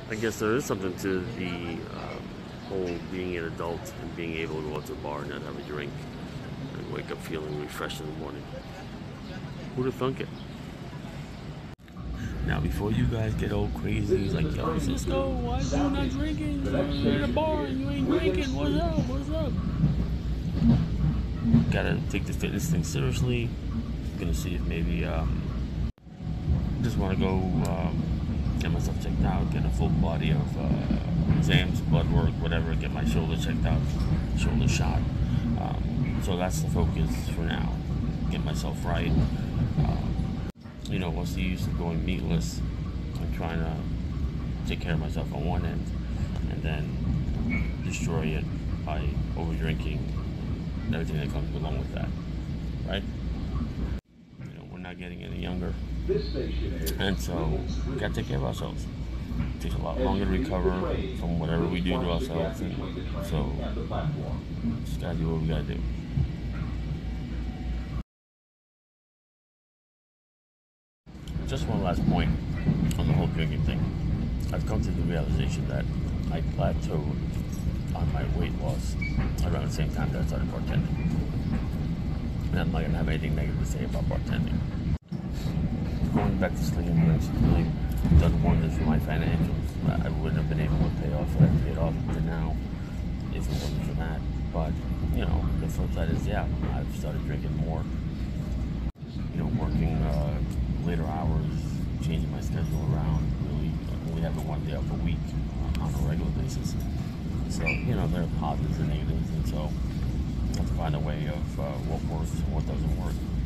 I guess there is something to the whole being an adult and being able to go out to a bar and not have a drink and wake up feeling refreshed in the morning. Who'd have thunk it? Now, before you guys get all crazy, it's like, yo, Cisco, why are you not drinking? You're at a bar and you ain't drinking. What's up? What's up? Gotta take the fitness thing seriously. Gonna see if maybe just want to go get myself checked out, get a full body of exams, blood work, whatever, get my shoulder checked out, shoulder shot. So that's the focus for now. Get myself right. What's the use of going meatless? I'm trying to take care of myself on one end and then destroy it by over drinking and everything that comes along with that, right? We're not getting any younger, and so we gotta take care of ourselves. It takes a lot longer to recover from whatever we do to ourselves, and so just gotta do what we gotta do. Just one last point on the whole drinking thing. I've come to the realization that I plateaued on my weight loss around the same time that I started bartending. And I'm not going to have anything negative to say about bartending. Going back to slinging drinks has really done wonders for my financials. I wouldn't have been able to pay off what I paid off to now if it wasn't for that. But, the flip side is, yeah, I've started drinking more. Working later hours, changing my schedule around, really only having one day off a week on a regular basis. So, there are positives and negatives, and so I have to find a way of what works and what doesn't work.